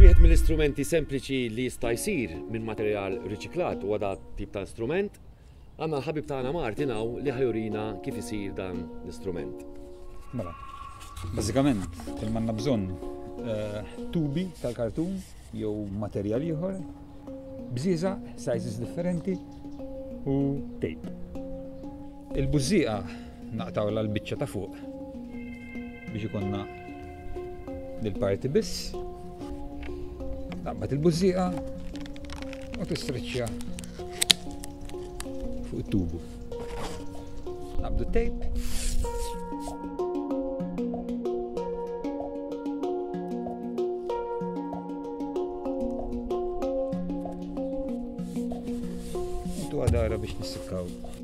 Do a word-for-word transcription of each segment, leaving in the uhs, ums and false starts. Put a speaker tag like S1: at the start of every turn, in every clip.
S1: Wieħed mill-istrumenti sempliċi li jista' jsir minn materjal riċiklat huwa da tip ta' strument, għandna l-ħabib tagħna Martin hawn li ħajurina kif isir dan l-istrument.
S2: Mela, bażikament għandna bżonn tubi tal-kartun jew materjal ieħor, bżieżaq, sizes differenti u tape. Il-bużieqa naqtawla l-biċċa ta' fuq biex ikonna lil-parti biss. Naqbad il-bużieqa u tistriċċja fuq it-tubu. Naqbdu t-tape. U għadara biex nissikkaw.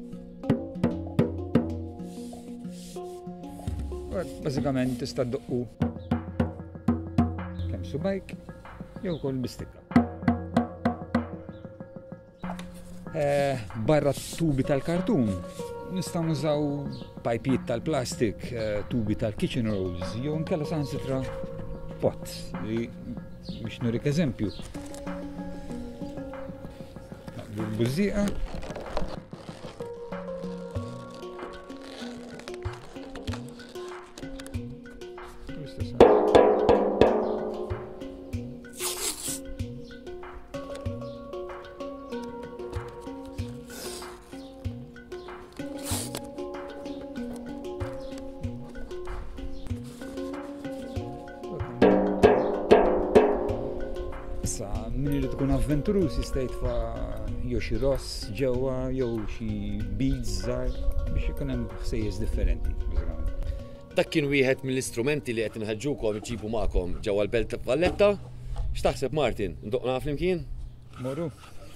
S2: Bażikament tista' ddoqqu kemm subajk jew ukoll bistikka. Barra t-tubi tal-kartun nistgħu nużaw pajpijiet tal-plastik, tubi tal-kitchen rolls, jew nkella saħansitra pots li biex nurik eżempju. Naqbdu l-bużieqa. Issa, min irid ikun avventurus jista' jitfa' jew xi ross ġewwa jew xi beads żgħar biex ikun hemm ħsejjes differenti.
S1: Dak kien wieħed mill-istrumenti li qed inħeġġukom iġibu magħkom ġewwa l-Belt Valletta. X'taħseb Martin? Ndoqna flimkien?
S2: Morru.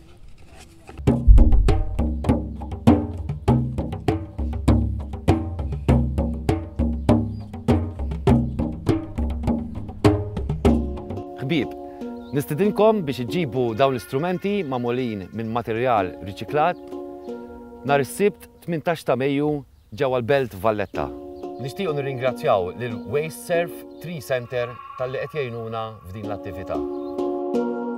S1: Ħbieb, nistidinkom biex iġibu dawn l-istrumenti magħmulin minn materjal riċiklat nhar is-Sibt tmintax ta' Mejju ġewwa l-Belt Valletta. Nixtiequ nirringrazzjaw lil Waste Surf Tree Center talli qed jgħinuna f'din l-attività.